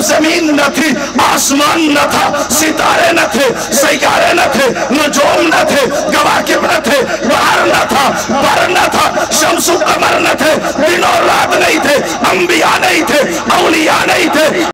जमीन न थी, आसमान न था, सितारे न थे, सैयारे न थे, नजूम न थे, कवाकिब न थे, बाहर न था, बर न था, शम्सु कमर न थे, दिन और रात नहीं थे, अंबिया नहीं थे, औलिया नहीं थे।